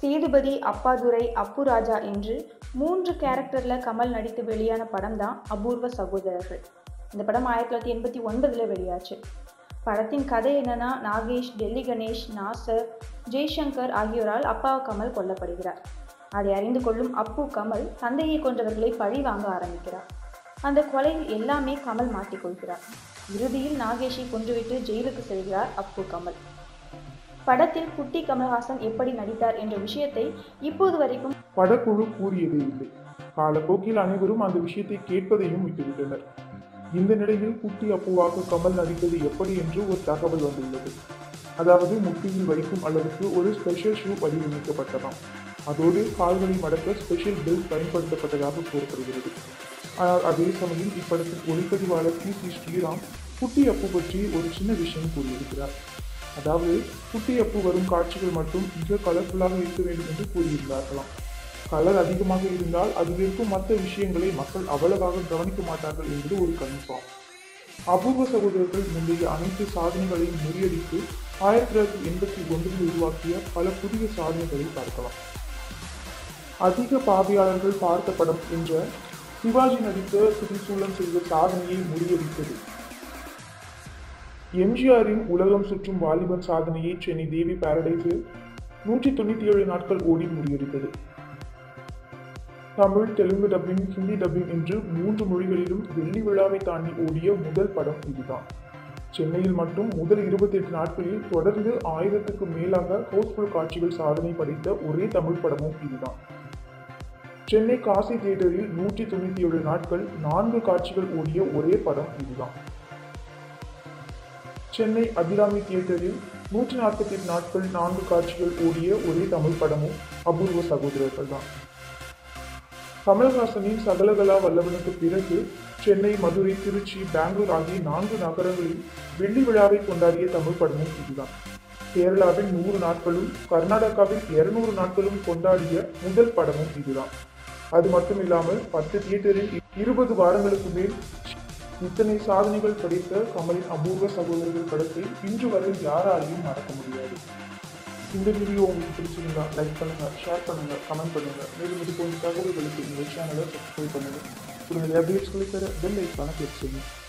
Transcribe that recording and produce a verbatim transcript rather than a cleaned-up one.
சேதுபதி, அப்பாதுரை, அப்புராஜா என்று மூன்று கேரக்டரில் கமல் நடித்து வெளியான படம் தான் அபூர்வ சகோதரர்கள். இந்த படம் ஆயிரத்தி தொள்ளாயிரத்தி எண்பத்தி ஒன்பதில் வெளியாச்சு. படத்தின் கதை என்னன்னா, நாகேஷ், டெல்லி கணேஷ், நாசர், ஜெய்சங்கர் ஆகியோரால் அப்பா கமல் கொல்லப்படுகிறார். அதை அறிந்து கொள்ளும் அப்பு கமல் தந்தையை கொன்றவர்களை பழி வாங்க ஆரம்பிக்கிறார். அந்த கொலையில் எல்லாமே கமல் மாட்டிக்கொள்கிறார். இறுதியில் நாகேஷை கொன்றுவிட்டு ஜெயிலுக்கு செல்கிறார் அப்பு கமல். படத்தில் குட்டி கமல்ஹாசன் எப்படி நடித்தார் என்ற விஷயத்தை இப்போது வரைக்கும் படக்குழு கூறியதே இல்லை. காலப்போக்கில் அனைவரும் அந்த விஷயத்தை கேட்பதையும் விட்டுவிட்டனர். இந்த நிலையில் குட்டி அப்புவாக கமல் நடித்தது எப்படி என்று ஒரு தகவல் வந்துள்ளது. அதாவது முட்டியில் வைக்கும் அளவுக்கு ஒரு ஸ்பெஷல் ஷூ வடிவமைக்கப்பட்டதாம். அதோடு கால்களை மடக்க ஸ்பெஷல் பெல்ட் பயன்படுத்தப்பட்டதாக கூறப்படுகிறது. ஆனால் அதே சமயம் இப்படத்தின் ஒளிப்பதிவாளர் பி சி ஸ்ரீராம் குட்டி அப்பு பற்றி ஒரு சின்ன விஷயம் கூறியிருக்கிறார். அதாவது குட்டி அப்பு வரும் காட்சிகள் மட்டும் மிக கலர்ஃபுல்லாக இருக்க வேண்டும் என்று கூறியிருந்தார்களாம். கலர் அதிகமாக இருந்தால் அதில் இருக்கும் மற்ற விஷயங்களை மக்கள் அவ்வளவாக கவனிக்க மாட்டார்கள் என்பது ஒரு கன்ஃபார்ம். அபூர்வ சகோதரர்கள் முந்தைய அனைத்து சாதனைகளையும் முறியடித்து ஆயிரத்தி தொள்ளாயிரத்தி எண்பத்தி ஒன்றில் உருவாக்கிய பல புதிய சாதனைகளை பார்க்கலாம். அதிக பார்வையாளர்கள் பார்த்த படம் என்ற சிவாஜி நடித்த திரிசூலம் செய்த சாதனையை முறியடித்தது. எம்ஜிஆரின் உலகம் சுற்றும் வாலிபன் சாதனையை சென்னை தேவி பாரடைஸில் நூற்றி தொண்ணூத்தி ஏழு நாட்கள் ஓடி முறியடித்தது. தமிழ், தெலுங்கு டப்பிங், ஹிந்தி டப்பிங் என்று மூன்று மொழிகளிலும் வெள்ளி விழாவை தாண்டி ஓடிய முதல் படம் இதுதான். சென்னையில் மட்டும் முதல் இருபத்தி எட்டு நாட்களில் தொடர்ந்து ஆயிரத்துக்கு மேலாக ஹவுஸ்ஃபுல் காட்சிகள் சாதனை படைத்த ஒரே தமிழ் படமும் இதுதான். சென்னை காசி தியேட்டரில் நூற்றி தொண்ணூத்தி ஏழு நாட்கள் நான்கு காட்சிகள் ஓடிய ஒரே படம் இதுதான். சென்னை அபிராமி தியேட்டரில் நூற்றி நாற்பத்தி எட்டு நாட்கள் நான்கு காட்சிகள் ஓடிய ஒரே தமிழ் படமும் அபூர்வ சகோதரர்கள் தான். கமல்ஹாசனின் சகலகலா வல்லவனுக்கு பிறகு சென்னை, மதுரை, திருச்சி, பெங்களூர் ஆகிய நான்கு நகரங்களில் வெள்ளி விழாவை கொண்டாடிய தமிழ் படமும் இதுதான். கேரளாவில் நூறு நாட்களும் கர்நாடகாவில் இருநூறு நாட்களும் கொண்டாடிய முதல் படமும் இதுதான். அது மட்டும் இல்லாமல் பத்து தியேட்டரில் இருபது வாரங்களுக்கு மேல் இத்தனை சாதனைகள் படைத்த கமலின் அபூர்வ சகோதரர்கள் படத்தை இன்று வரை யாராலையும் மறக்க முடியாது. இந்த வீடியோ உங்களுக்கு பிடிச்சிருந்தா லைக் பண்ணுங்க, ஷேர் பண்ணுங்க, கமெண்ட் பண்ணுங்க. மேலும் இது போன்ற தகவல்களுக்கு இந்த சேனலை சப்ஸ்கிரைப் பண்ணுங்க. உங்களுடைய அப்டேட்ஸ்களை பெற பெல் ஐக்கானை கிளிக் செய்யுங்க.